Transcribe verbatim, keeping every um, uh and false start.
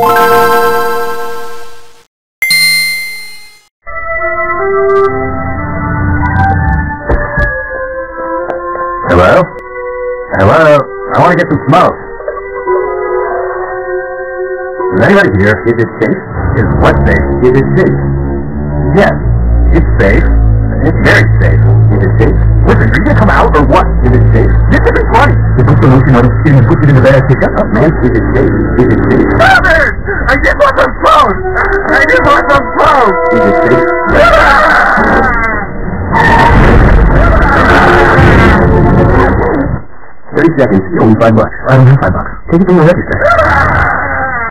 Hello? Hello? I want to get some smoke. Is anybody here? Is it safe? Is what safe? Is it safe? Yes. It's safe. It's very safe. Is it safe? Listen, are you gonna come out or what? Is it safe? This isn't funny. Is the solution on getting put it in the bag pickup? Oh, man, is it safe? Is it safe? Stop it! I just want some phone! I just want some phone! Is it safe? Thirty seconds, only five bucks. I don't have five bucks. Take it from the register.